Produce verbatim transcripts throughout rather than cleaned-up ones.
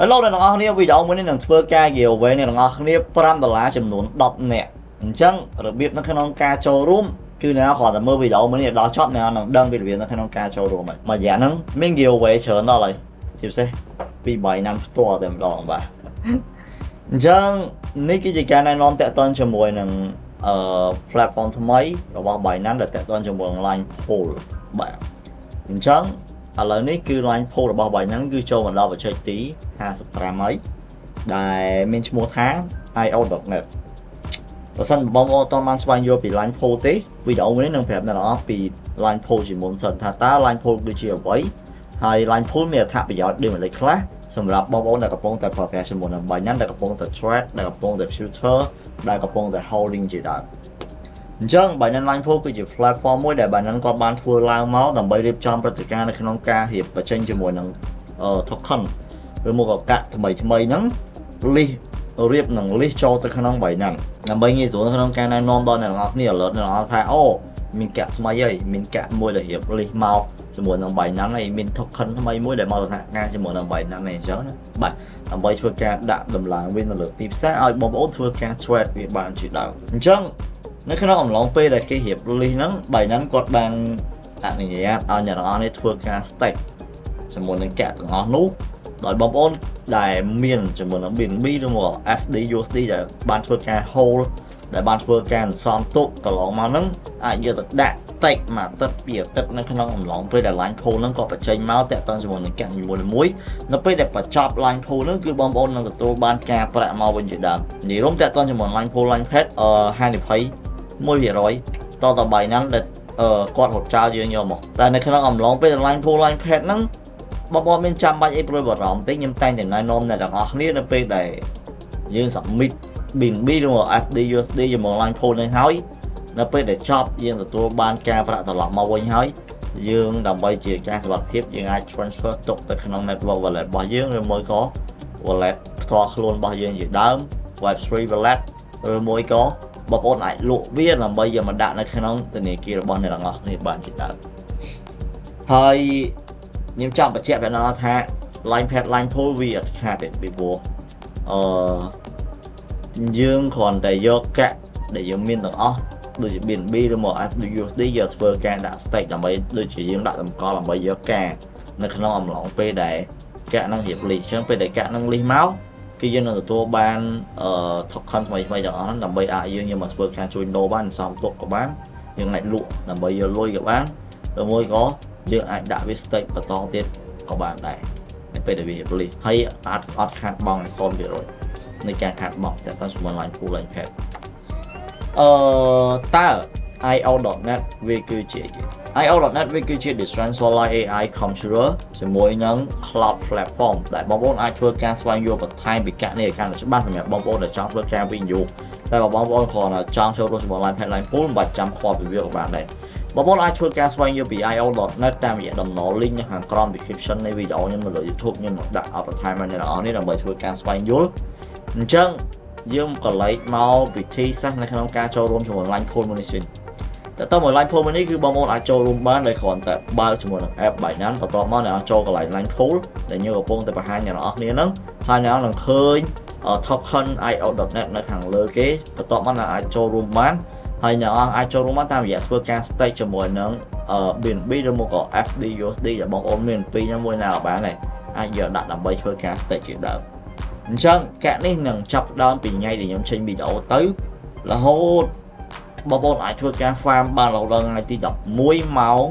Hello អ្នកទាំងអស់គ្នាវីដេអូមួយនេះនឹងធ្វើការ giveaway អ្នកទាំងអស់គ្នាfiveដុល្លារចំនួនtenនាក់អញ្ចឹងរបៀបនៅក្នុងការចូលរួមគឺអ្នកគ្រាន់តែមើលវីដេអូមួយនេះដល់ចប់អ្នកនឹងដឹងពីរបៀបនៅក្នុងការចូលរួមហើយមួយរយៈហ្នឹងមាន giveaway ច្រើនដល់ហើយជាពិសេសពីBinanceផ្ទាល់តែម្ដងបាទអញ្ចឹងនេះគឺជាការណែនាំតាក់ទងជាមួយនឹងអឺ platform ថ្មីរបស់ Binance ដែលតាក់ទងជាមួយនឹង Line Pool បាទអញ្ចឹងឥឡូវនេះគឺ line pool របស់ Binance គឺចូលមកដល់បច្ចេកទីfifty-fiveហើយដែលមានឈ្មោះថា i o dot net បើសិនបងប្អូនអត់បានស្វែងយល់ពី line pool ទេវីដេអូនេះនឹងប្រាប់អ្នកទាំងអស់ពី line pool ជាមុនសិនថាតើ line pool គឺជាអ្វីហើយ line pool មានអត្ថប្រយោជន៍ដូចមួយខ្លះសម្រាប់បងប្អូនដែលកំពុងតែប្រើប្រាស់ជាមួយនឹង Binance ដែលកំពុងតែ trade ដែលកំពុងតែ future ដែលកំពុងតែ holding ជាដើមអញ្ចឹង Binance Line Pool គឺជា platform មួយដែល Binance គាត់បានធ្វើឡើងមកដើម្បីរៀបចំព្រឹត្តិការណ៍នៅក្នុងការរៀបបញ្ចេញជាមួយនឹង token ឬមកកាក់ថ្មីថ្មីហ្នឹង list រៀបនឹង list ចូលទៅក្នុង Binance ដើម្បីងាយស្រួលក្នុងការណែនាំដល់អ្នកទាំងអស់គ្នា alert អ្នកទាំងអស់ថាអូមានកាក់ថ្មីហើយមានកាក់មួយដែលរៀប list មកជាមួយនឹង Binance ហើយមាន token ថ្មីមួយដែលមកសហការជាមួយនឹង Binance នេះអញ្ចឹងណាបាទដើម្បីធ្វើការដាក់ដំឡើងវានៅលើទីផ្សារឲ្យបងប្អូនធ្វើការ trade វាបានជាដើមអញ្ចឹងនៅក្នុងអំឡុងពេលដែលគេរៀប list ហ្នឹង Binance គាត់បានអនុញ្ញាតឲ្យអ្នកទាំងអស់នេះធ្វើការ stake ជាមួយនឹងកាក់ទាំងអស់នោះដោយបងប្អូនដែលមានជាមួយនឹង B N B ឬមក F D U S D ដែលបានធ្វើការ hold ដែលបានធ្វើការសន្សំទុកកន្លងមកហ្នឹងអាចយកទៅដាក់ stake មួយអាទិត្យពីរអាទិត្យនៅក្នុងអំឡុងពេលដែល line pool ហ្នឹងក៏បញ្ចេញមកតាក់ទងជាមួយនឹងកាក់នីមួយៗនៅពេលដែលបញ្ចប់ line pool ហ្នឹងគឺបងប្អូននឹងទទួលបានការប្រាក់មកវិញជាដើមនិយាយរួមតាក់ទងជាមួយ line pool line pad អឺហានិភ័យone percent តទៅ Binance ដែលគាត់រត់ចោលយើងយកមកតែនៅក្នុងអំឡុងពេល line pool line pad ហ្នឹងបងប្អូនមានចាំបាច់អីព្រួយបារម្ភទេខ្ញុំតែងតែណែនាំអ្នកទាំងអស់គ្នានៅពេលដែលយើង submit B N B ឬ F D U S D ជាមួយ line pool នេះហើយនៅពេលដែលចប់យើងទទួលបានការប្រាក់ត្រឡប់មកវិញហើយយើងដើម្បីជាការសុវត្ថិភាពយើងអាច transfer ទុកទៅក្នុង network wallet របស់យើងឬមួយក៏ wallet ផ្ទាល់ខ្លួនរបស់យើងជាដើម web three wallet ឬមួយក៏បងប្អូនអាចលក់វាដើម្បីយកមកដាក់នៅក្នុងធនាគាររបស់អ្នកទាំងអស់គ្នាបានជាដើមហើយខ្ញុំចង់បញ្ជាក់ប្រាប់ថា line pad line pool វាអត់ខាតទេពីព្រោះអឺយើងគ្រាន់តែយកកាក់ដែលយើងមានទាំងអស់ដូចជា B N B ឬមក F D U S D យកធ្វើការដាក់ stake ដើម្បីដូចជាយើងដាក់តម្កល់ដើម្បីយកការនៅក្នុងអំឡុងពេលដែលកាក់នឹងរៀបលីសអញ្ចឹងពេលដែលកាក់នឹងលីសមកគឺយើងនឹងទទួលបានអឺ token ថ្មីថ្មីទាំងអស់ហ្នឹងដើម្បីអាចយើងយកមកធ្វើការជួញដូរបានសំទុកក៏បានយើងអាចលក់ដើម្បីយកលុយក៏បានឬមួយក៏យើងអាចដាក់វា stake បន្តទៀតក៏បានដែរនៅពេលដែលវារៀបលីសហើយអត់អត់ខាតបង់ zero percent នៃការខាតបង់តែតាមជាមួយ line pool line pad អឺតើ i o dot net វាគឺជា i o dot net វាគឺជា decentralized A I computer ជាមួយនឹង cloud platform ដែលបងប្អូនអាចធ្វើការស្វែងយល់បន្ថែមពីកាក់នេះឲ្យកាន់តែច្បាស់សម្រាប់បងប្អូនដែលចង់ធ្វើការវិនិយោគតែបើបងប្អូនគ្រាន់តែចង់ចូលរួមជាមួយ line pad line pool មិនបាច់ចាំខ្វល់ពីវាក៏បានដែរបងប្អូនអាចធ្វើការស្វែងយល់ពី i o dot net តាមរយៈតំណ link នៅខាងក្រោម description នៃវីដេអូខ្ញុំនៅលើ YouTube ខ្ញុំនឹងដាក់ឲ្យបន្ថែមឲ្យអ្នកនរនេះដើម្បីធ្វើការស្វែងយល់អញ្ចឹងយើងក៏ឡែកមកវិធីសាស្ត្រនៅក្នុងការចូលរួមជាមួយ line pool មួយនេះវិញតែតើមួយ line pool មួយនេះគឺបងប្អូនអាចចូលរួមបានដោយគ្រាន់តែបើកជាមួយនឹង app Binance បន្ទាប់មកអ្នកចូលកន្លែង line pool ដែលយើងកំពុងតែបង្ហាញអ្នកនរគ្នាហ្នឹងហើយអ្នកនឹងឃើញ token i o dot net នៅខាងលើគេបន្ទាប់មកអ្នកអាចចូលរួមបានហើយអ្នកអាចចូលរួមបានតាមរយៈធ្វើការ stake ជាមួយនឹង B N B ឬមកក៏ F D U S D ដែលបងប្អូនមានពីរហ្នឹងមួយណាក៏បានដែរអាចយកដាក់ដើម្បីធ្វើការ stake ជាដើមអញ្ចឹងកាក់នេះនឹងចាប់ដើមពីថ្ងៃដែលខ្ញុំចេញវីដេអូទៅរហូតបងប្អូនអាចធ្វើការ farm បានរហូតដល់ថ្ងៃទីelevenម៉ោង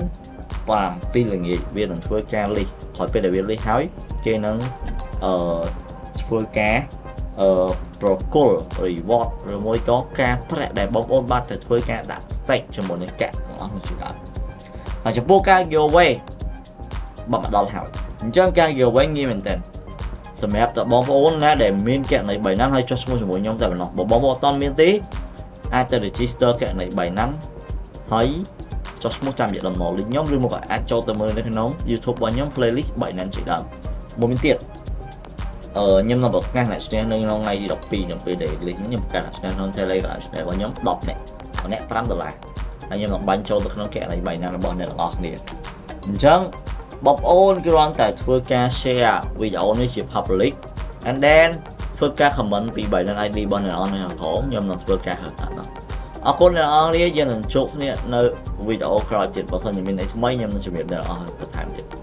sevenល្ងាចវានឹងធ្វើការលិះក្រោយពេលដែលវាលិះហើយគេនឹងអឺធ្វើការអឺប្រគល់ reward ឬមួយក៏ការប្រាក់ដែលបងប្អូនបានទៅធ្វើការដាក់ stake ជាមួយនឹងកាក់ទាំងអស់នេះជាដើមហើយចំពោះការ giveaway បានមកដល់ហើយអញ្ចឹងការ giveaway ងាយមែនតើសម្រាប់តបងប្អូនណាដែលមានគណនី Binance ហើយចុះឈ្មោះជាមួយខ្ញុំតែប៉ុណ្ណោះបើបងប្អូនអត់មានទេអាចទៅ register គណនី Binance ហើយចុះឈ្មោះតាមរយៈតំណ link ខ្ញុំឬមកអាចចូលទៅមើលនៅក្នុង YouTube របស់ខ្ញុំ playlist Binance ជាដើមមួយមានទៀតអឺខ្ញុំនឹងប្រកាសអ្នកឈ្នះនៅក្នុងថ្ងៃទីtwelveនៅពេលដែល link ខ្ញុំប្រកាសអ្នកឈ្នះក្នុង Telegram ឈ្នះរបស់ខ្ញុំtenនាក់ម្នាក់fiveដុល្លារហើយខ្ញុំនឹងបាញ់ចូលទៅក្នុងគណនី Binance របស់អ្នកទាំងអស់គ្នាអញ្ចឹងបងប្អូនគ្រាន់តែធ្វើការ share វីដេអូនេះជា public and then ធ្វើការ comment ពីបីនឹង i d របស់អ្នកនរនៅខាងក្រោមខ្ញុំនឹងធ្វើការហៅថានោះអរគុណអ្នកនរគ្នាយើងនឹងជួបគ្នានៅវីដេអូក្រោយទៀតបើសិនជាមានអីថ្មីខ្ញុំនឹងជម្រាបអ្នកនរបន្ថែមទៀត